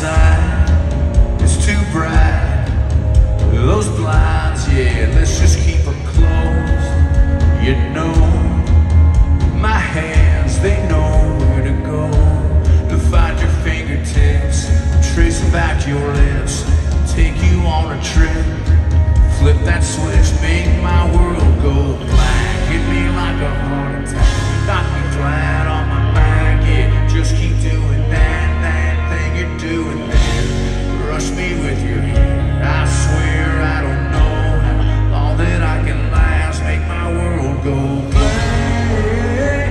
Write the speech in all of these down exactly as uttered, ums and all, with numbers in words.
outside is too bright. Those blinds, yeah, let's just keep them closed. You know, my hands, they know where to go to find your fingertips, tracing back your lips, take you on a trip. Flip that switch, make my world go black. Hit me like a heart attack, knock me flat on my back. Yeah, just keep doing that, that thing you're doing there. Rush me with your hair, I swear I don't know how long that I can last. Make my world go black.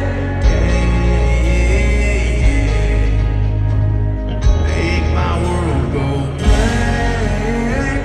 Make my world go black.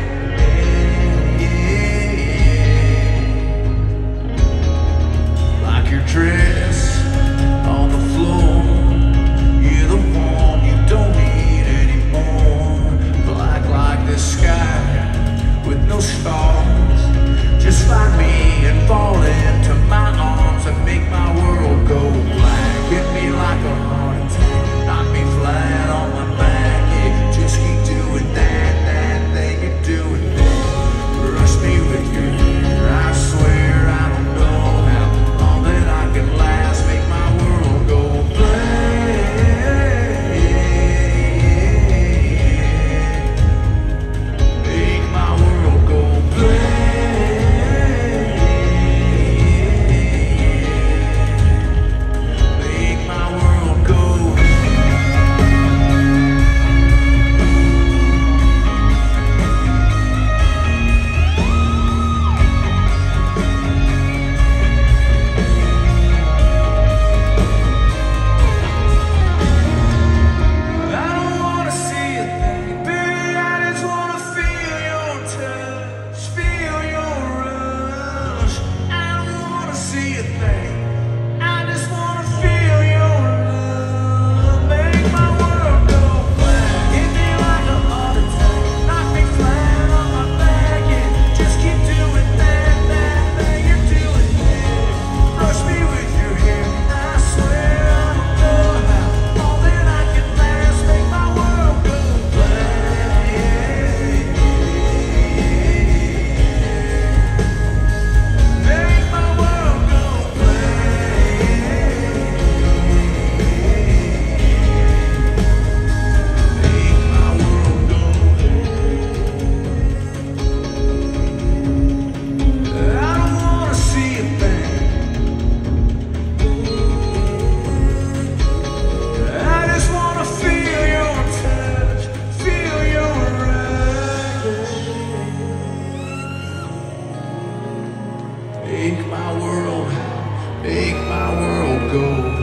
Like your dress on the floor, you're the one you don't need anymore. Black like the sky with no stars. Just find me and fall into my arms and make my world go black. Hit me like a heart attack, knock me flat on my back. Yeah, just keep doing that, that thing you're doing there. Rush me with your hair, I swear I don't know how long that I can last. Make my world go black. Make my world go black. Make my world go. I don't wanna see a thing, baby, I just wanna feel your touch, feel your rush. I don't wanna see a thing, I just wanna feel your love. Make my world go black. Hit me like a heart attack, knock me flat on my back. Yeah, just keep doing that, that thing you're doing there. Brush me with your hair, I swear I don't know how long that I can last. Make my world go black. Make my world go black. Make my world go. I don't wanna see a thing, I just wanna feel your touch, feel your rush. Make my world, make my world go.